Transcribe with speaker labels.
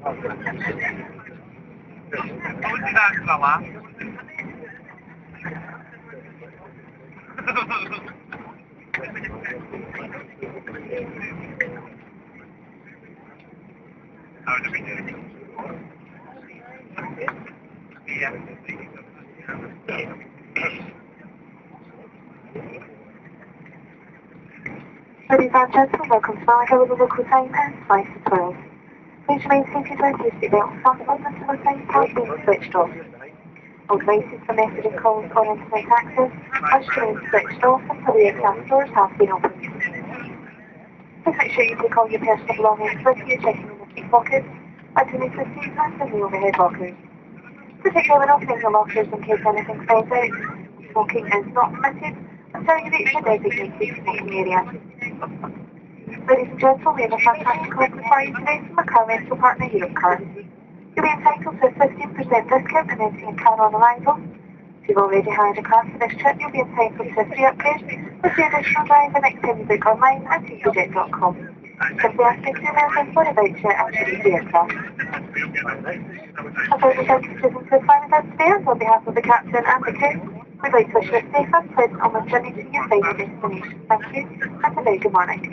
Speaker 1: Onde dá pra lá?
Speaker 2: Ladies and gentlemen, welcome to Malaga with the local time and flight to 12. Please remain seated where your seatbelt fastened until the time has been switched off. All devices for messaging calls or internet access must remain switched off until the aircraft doors have been opened. Please make sure you take all your personal belongings with you, checking in the seat pockets, underneath the seat and in the overhead lockers. Particularly when opening the lockers in case anything falls out, smoking is not permitted until you reach the designated smoking area. Ladies and gentlemen, we have a fantastic offer for you today from a car rental partner, Europcar. You'll be entitled to a 15% discount on renting a car on arrival. If you've already hired a car for this trip, you'll be entitled to a free upgrade with the additional drive the next time you book online at easyJet.com. Simply ask me to email us for a voucher and choose the aircraft. As I was thank you for choosing to fly with us today, and on behalf of the captain and the crew, we'd like to wish you a safe and pleasant onward journey to your final destination. Thank you, and a very good morning.